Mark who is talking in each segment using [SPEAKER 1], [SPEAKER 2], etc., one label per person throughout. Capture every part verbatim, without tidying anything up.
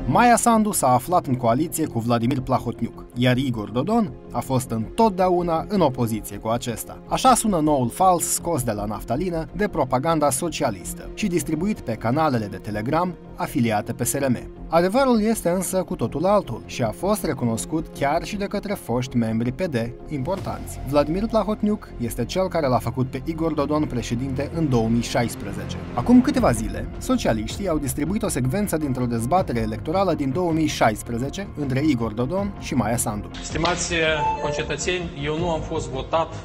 [SPEAKER 1] Maia Sandu s-a aflat în coaliție cu Vladimir Plahotniuc, iar Igor Dodon a fost întotdeauna în opoziție cu acesta. Așa sună noul fals scos de la naftalină de propaganda socialistă și distribuit pe canalele de Telegram afiliate P S R M. Adevărul este însă cu totul altul și a fost recunoscut chiar și de către foști membri P D importanți. Vladimir Plahotniuc este cel care l-a făcut pe Igor Dodon președinte în două mii șaisprezece. Acum câteva zile, socialiștii au distribuit o secvență dintr-o dezbatere electorală din două mii șaisprezece între Igor Dodon și Maia Sandu.
[SPEAKER 2] Stimați concetățeni, eu nu am fost votat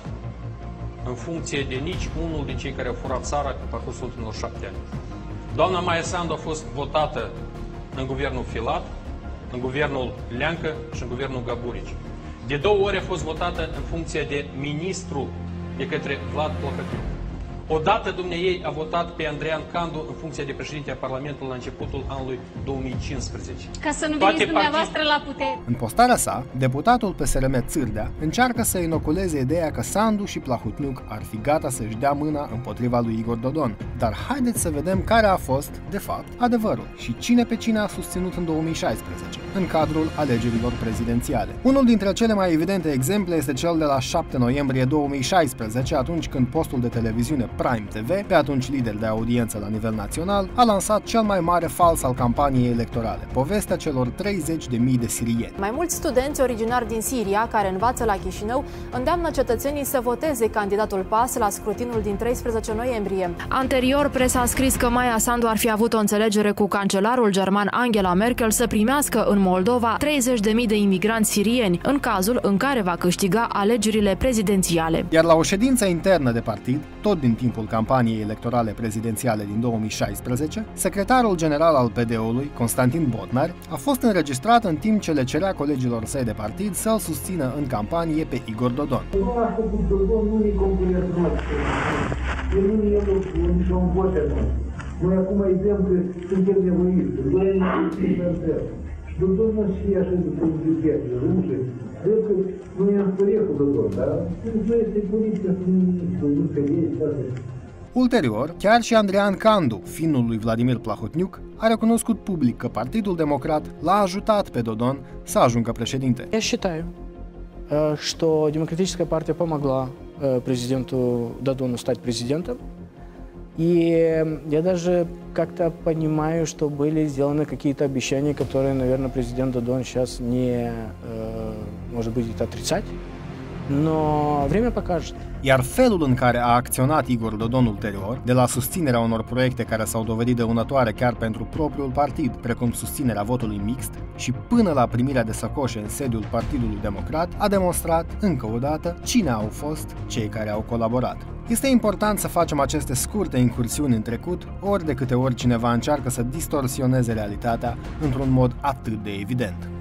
[SPEAKER 2] în funcție de nici unul din cei care au furat țara pe parcursul ultimilor șapte ani. Doamna Maia Sandu a fost votată în guvernul Filat, în guvernul Leancă și în guvernul Gaburici. De două ori a fost votată în funcție de ministru de către Vlad Plahotniuc. Odată dumneiei a votat pe Andrean Candu în funcție de președinte a Parlamentului la începutul anului două mii cincisprezece.
[SPEAKER 3] Ca să nu veniți dumneavoastră la putere.
[SPEAKER 1] În postarea sa, deputatul P S R M Țârdea încearcă să inoculeze ideea că Sandu și Plahotniuc ar fi gata să-și dea mâna împotriva lui Igor Dodon. Dar haideți să vedem care a fost, de fapt, adevărul și cine pe cine a susținut în două mii șaisprezece, în cadrul alegerilor prezidențiale. Unul dintre cele mai evidente exemple este cel de la șapte noiembrie două mii șaisprezece, atunci când postul de televiziune Prime T V, pe atunci lider de audiență la nivel național, a lansat cel mai mare fals al campaniei electorale, povestea celor treizeci de mii de sirieni.
[SPEAKER 4] Mai mulți studenți originari din Siria, care învață la Chișinău, îndeamnă cetățenii să voteze candidatul P A S la scrutinul din treisprezece noiembrie. Anterior, presa a scris că Maia Sandu ar fi avut o înțelegere cu cancelarul german Angela Merkel să primească în Moldova treizeci de mii de imigranți sirieni, în cazul în care va câștiga alegerile prezidențiale.
[SPEAKER 1] Iar la o ședință internă de partid, tot din timpul campaniei electorale prezidențiale din două mii șaisprezece, secretarul general al P D-ului, Constantin Bodnar, a fost înregistrat în timp ce le cerea colegilor săi de partid să-l susțină în campanie pe Igor Dodon.
[SPEAKER 5] Noi acum vedem că suntem nevoiți, noi ne Dodon nu și așa de prioriteți, rușe. Cred că nu i-am spărit cu Dodon, dar nu este poliția, nu se
[SPEAKER 1] Ulterior, chiar și Andrean Candu, fiul lui Vladimir Plahotniuc, a recunoscut public că Partidul Democrat l-a ajutat pe Dodon să ajungă președinte.
[SPEAKER 6] Я считаю, что Демократическая партия помогла президенту Додону стать президентом. И я даже как-то понимаю, что были сделаны какие-то обещания, которые, наверное, президент Додон сейчас не может быть отрицать. Но время покажет.
[SPEAKER 1] Iar felul în care a acționat Igor Dodon ulterior, de la susținerea unor proiecte care s-au dovedit dăunătoare chiar pentru propriul partid, precum susținerea votului mixt, și până la primirea de săcoșe în sediul Partidului Democrat, a demonstrat, încă o dată, cine au fost cei care au colaborat. Este important să facem aceste scurte incursiuni în trecut, ori de câte ori cineva încearcă să distorsioneze realitatea într-un mod atât de evident.